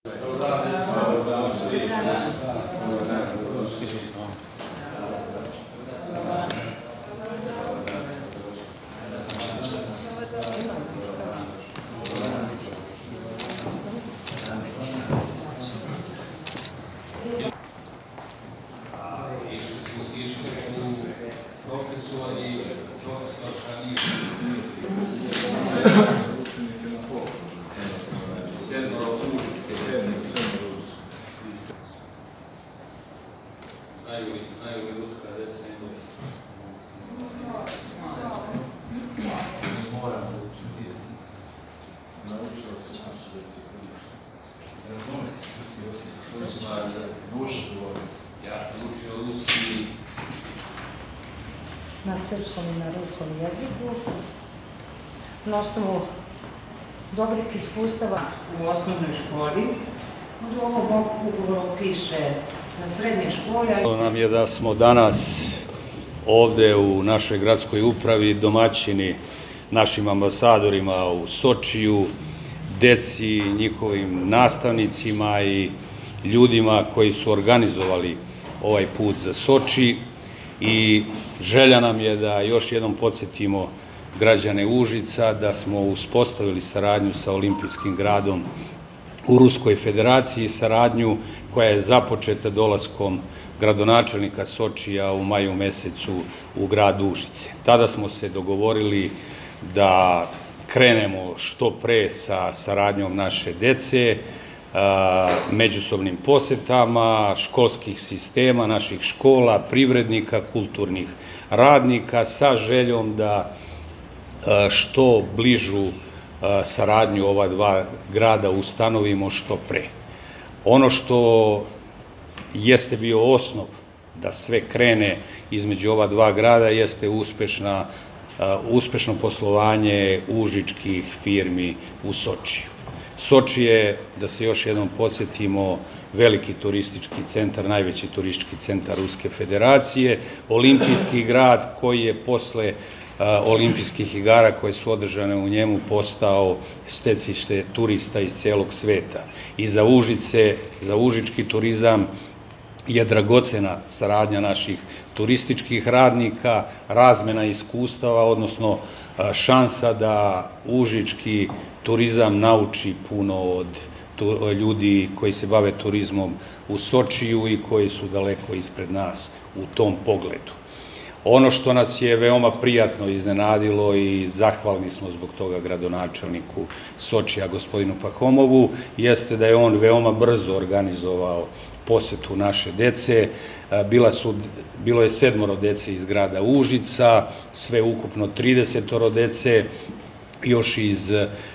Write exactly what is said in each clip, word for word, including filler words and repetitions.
Ja sam učio ruski na srpskom i na ruskom jeziku. Na osnovu dobrih iskustava u osnovnoj školi, od ovog ugovora piše za srednje škole. Nam je da smo danas ovde u našoj gradskoj upravi domaćini našim ambasadorima u Sočiju, deci, njihovim nastavnicima i ljudima koji su organizovali ovaj put za Soči, i želja nam je da još jednom podsjetimo građane Užica da smo uspostavili saradnju sa Olimpijskim gradom u Ruskoj federaciji, saradnju koja je započeta dolaskom gradonačelnika Sočija u maju mesecu u grad Užice. Tada smo se dogovorili da krenemo što pre sa saradnjom naše dece, međusobnim posetama, školskih sistema, naših škola, privrednika, kulturnih radnika, sa željom da što bližu saradnju ova dva grada ustanovimo što pre. Ono što jeste bio osnov da sve krene između ova dva grada jeste uspešna, uspešno poslovanje užičkih firmi u Sočiju. Soči je, da se još jednom podsjetimo, veliki turistički centar, najveći turistički centar Ruske federacije, olimpijski grad koji je posle olimpijskih igara koje su održane u njemu postao stecište turista iz celog sveta. I za Užice, za užički turizam je dragocena saradnja naših turističkih radnika, razmena iskustava, odnosno šansa da užički turizam nauči puno od ljudi koji se bave turizmom u Sočiju i koji su daleko ispred nas u tom pogledu. Ono što nas je veoma prijatno iznenadilo i zahvalni smo zbog toga gradonačelniku Sočija, gospodinu Pahomovu, jeste da je on veoma brzo organizovao posetu naše dece. Bilo je sedmoro dece iz grada Užica, sve ukupno tridesetoro dece, još iz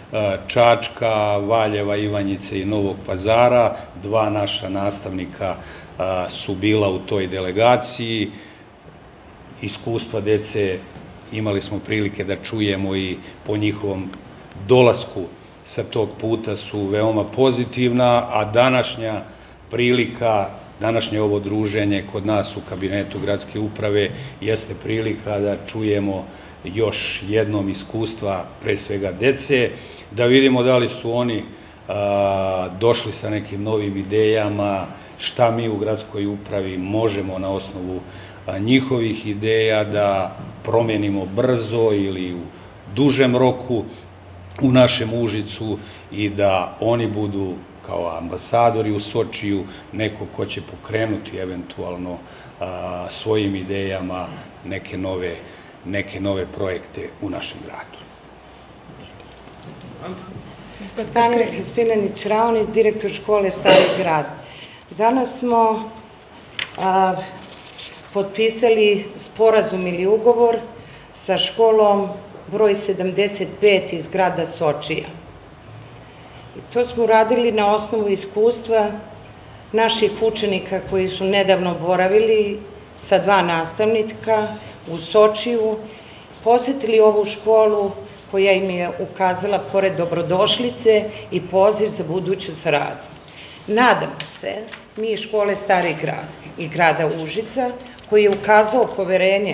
Čačka, Valjeva, Ivanjice i Novog Pazara. Dva naša nastavnika su bila u toj delegaciji. Iskustva dece imali smo prilike da čujemo i po njihovom dolasku sa tog puta su veoma pozitivna, a današnja prilika, današnje ovo druženje kod nas u kabinetu gradske uprave jeste prilika da čujemo još jednom iskustva pre svega dece, da vidimo da li su oni došli sa nekim novim idejama, šta mi u gradskoj upravi možemo na osnovu njihovih ideja da promenimo brzo ili u dužem roku u našem Užicu i da oni budu kao ambasadori u Sočiju neko ko će pokrenuti eventualno svojim idejama neke nove, neke nove projekte u našem gradu. Stanka Spinanić-Raonić, direktor škole Stari grad. Danas smo potpisali sporazum ili ugovor sa školom broj sedamdeset pet iz grada Sočija. I to smo radili na osnovu iskustva naših učenika koji su nedavno boravili sa dva nastavnika u Sočiju, posetili ovu školu koja im je ukazala pored dobrodošlice i poziv za buduću saradnju. Nadamo se, mi iz škole Stari grad i grada Užica, koji je ukazao poverenje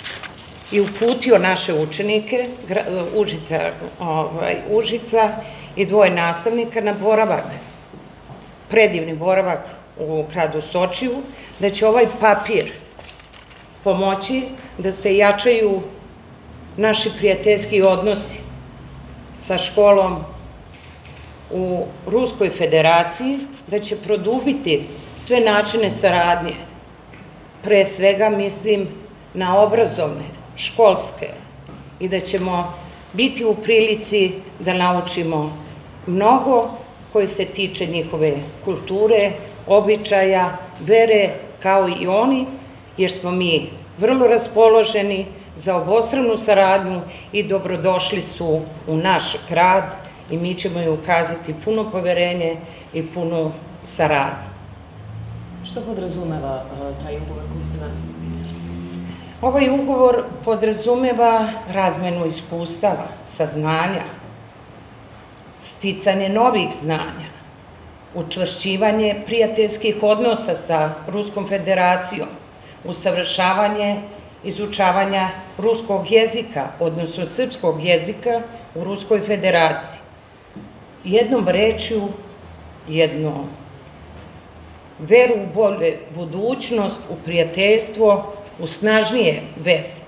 i uputio naše učenike Užica i dvoje nastavnika na boravak, predivni boravak u gradu Sočiju, da će ovaj papir pomoći da se jačaju naši prijateljski odnosi sa školom u Ruskoj federaciji, da će produbiti sve načine saradnje. Pre svega mislim na obrazovne, školske, i da ćemo biti u prilici da naučimo mnogo koje se tiče njihove kulture, običaja, vere, kao i oni, jer smo mi vrlo raspoloženi za obostranu saradnju i dobrodošli su u naš grad i mi ćemo joj ukazati puno poverenje i punu saradnju. Što podrazumeva taj ugovor koji ste danas potpisali? Ovaj ugovor podrazumeva razmenu iskustava, saznanja, sticanje novih znanja, učvršćivanje prijateljskih odnosa sa Ruskom federacijom, usavršavanje izučavanja ruskog jezika, odnosno srpskog jezika u Ruskoj federaciji. Jednom rečju, jedno veru u bolju budućnost, u prijateljstvo, u snažnije veze.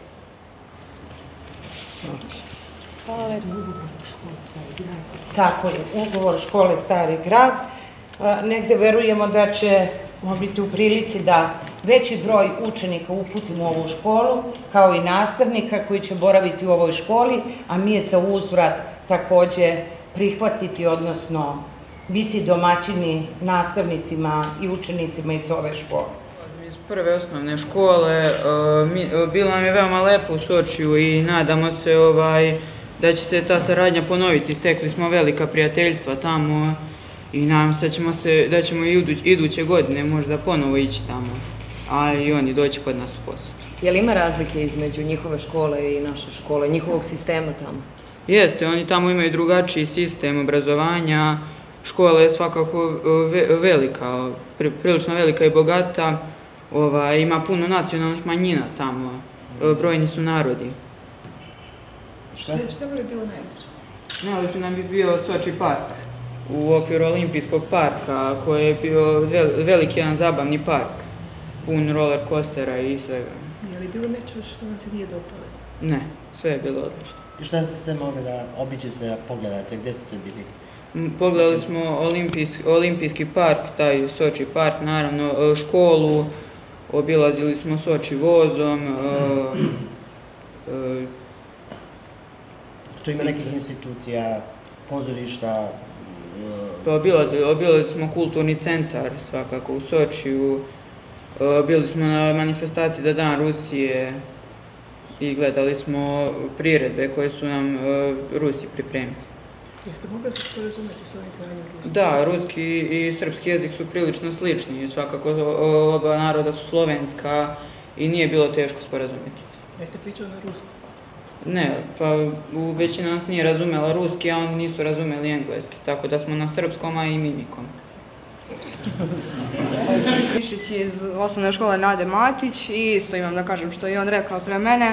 Tako je, ugovor škole Stari grad. Negde verujemo da ćemo biti u prilici da veći broj učenika uputimo u ovu školu, kao i nastavnika koji će boraviti u ovoj školi, a mi je za uzvrat takođe prihvatiti, odnosno biti domaćini nastavnicima i učenicima iz ove škole. Iz prve osnovne škole bilo nam je veoma lepo u Sočiju i nadamo se da će se ta saradnja ponoviti. Stekli smo velika prijateljstva tamo i nadam se da ćemo i iduće godine možda ponovo ići tamo, a i oni doći kod nas u posetu. Je li ima razlike između njihove škole i naše škole, njihovog sistema tamo? Jeste, oni tamo imaju drugačiji sistem obrazovanja. Škola je svakako velika, prilično velika i bogata, ima puno nacionalnih manjina tamo, brojni su narodi. Šta bi je bilo najljepše? Najljepše nam bi bio Soči park, u okviru Olimpijskog parka, koji je bio veliki jedan zabavni park, pun roller coastera i svega. Je li bilo nešto što vam se nije dopalo? Ne, sve je bilo odlično. I šta ste se mogli da obiđete, da pogledate, gde ste se bili? Pogledali smo Olimpijski park, taj Soči park, naravno školu, obilazili smo Soči vozom. Tu ima nekih institucija, pozorišta? Obilazili smo kulturni centar svakako u Sočiju, bili smo na manifestaciji za Dan Rusije i gledali smo priredbe koje su nam Rusi pripremili. Jeste mogli se sporazumeti s ovim znanjem ruskog? Da, ruski i srpski jezik su prilično slični, svakako oba naroda su slovenska i nije bilo teško sporazumeti se. Jeste pričali na ruskom? Ne, pa većina nas nije razumela ruski, a oni nisu razumeli engleski, tako da smo na srpskom, a i mimikom. Pišući iz osnovne škole Nade Matić i isto imam da kažem što je on rekao pre mene.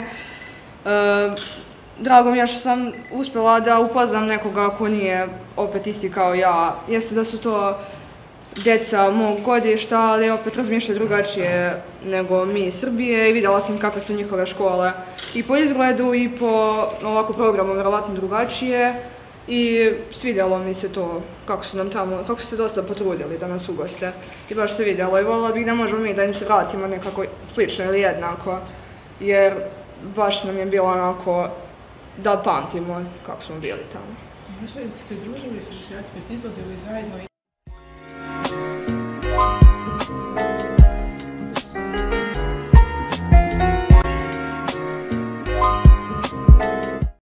Drago mi je što sam uspela da upoznam nekoga ko nije opet isti kao ja. Jeste da su to deca mog godišta, ali opet razmišljaju drugačije nego mi iz Srbije i vidjela sam kakve su njihove škole i po izgledu i po ovako programu verovatno drugačije i svidjelo mi se to kako su nam tamo, kako su se dosta potrudili da nas ugoste i baš se vidjelo i voljela bih da možemo mi da im se vratimo nekako slično ili jednako jer baš nam je bilo onako da pamtimo kako smo bili tamo. Znaš li ste se družili s Rušnjacima, ste izlazili zajedno?